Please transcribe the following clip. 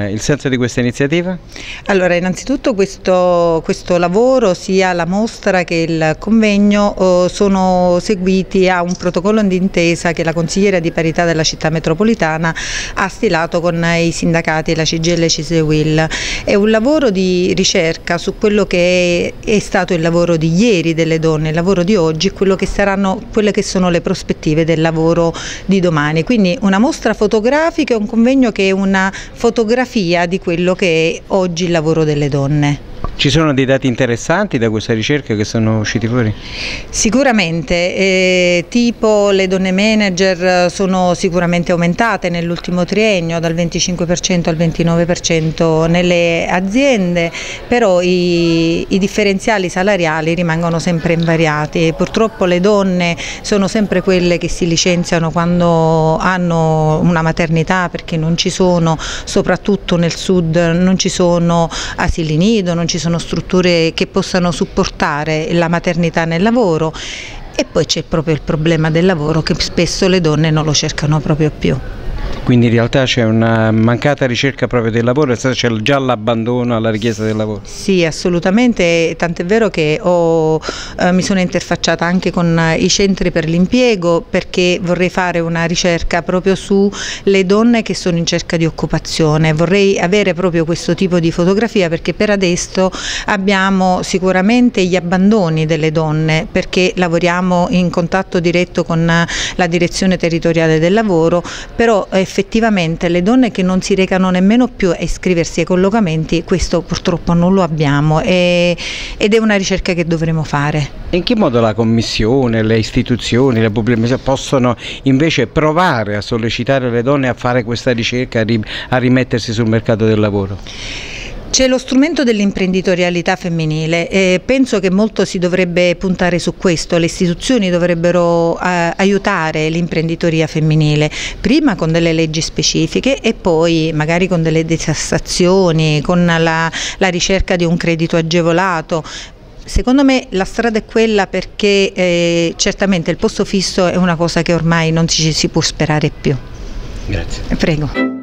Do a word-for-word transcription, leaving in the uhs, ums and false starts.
donne. Il senso di questa iniziativa? Allora, innanzitutto questo, questo lavoro, sia la mostra che il convegno, eh, sono seguiti a un protocollo d'intesa che la consigliera di parità della città metropolitana ha stilato con i sindacati, la C G I L e C I S E U I L. È un lavoro di ricerca su quello che è, è stato il lavoro di ieri delle donne, il lavoro di oggi e quello che saranno, quelle che sono le prospettive del lavoro di domani. Quindi una mostra fotografica e un convegno che è una fotografia di quello che è oggi il lavoro delle donne. Ci sono dei dati interessanti da questa ricerca che sono usciti fuori? Sicuramente, eh, tipo le donne manager sono sicuramente aumentate nell'ultimo triennio dal venticinque per cento al ventinove per cento nelle aziende, però i, i differenziali salariali rimangono sempre invariati. Purtroppo le donne sono sempre quelle che si licenziano quando hanno una maternità, perché non ci sono, soprattutto nel sud, non ci sono asili nido, non ci sono strutture che possano supportare la maternità nel lavoro, e poi c'è proprio il problema del lavoro, che spesso le donne non lo cercano proprio più. Quindi in realtà c'è una mancata ricerca proprio del lavoro, c'è già l'abbandono alla richiesta del lavoro? Sì, assolutamente, tant'è vero che ho, eh, mi sono interfacciata anche con i centri per l'impiego, perché vorrei fare una ricerca proprio sulle donne che sono in cerca di occupazione. Vorrei avere proprio questo tipo di fotografia, perché per adesso abbiamo sicuramente gli abbandoni delle donne, perché lavoriamo in contatto diretto con la direzione territoriale del lavoro, però effettivamente le donne che non si recano nemmeno più a iscriversi ai collocamenti, questo purtroppo non lo abbiamo, e, ed è una ricerca che dovremo fare. In che modo la Commissione, le istituzioni, le pubbliche amministrazioni possono invece provare a sollecitare le donne a fare questa ricerca, a, ri, a rimettersi sul mercato del lavoro? C'è lo strumento dell'imprenditorialità femminile e penso che molto si dovrebbe puntare su questo. Le istituzioni dovrebbero eh, aiutare l'imprenditoria femminile, prima con delle leggi specifiche e poi magari con delle detassazioni, con la, la ricerca di un credito agevolato. Secondo me la strada è quella, perché eh, certamente il posto fisso è una cosa che ormai non ci si può sperare più. Grazie. Prego.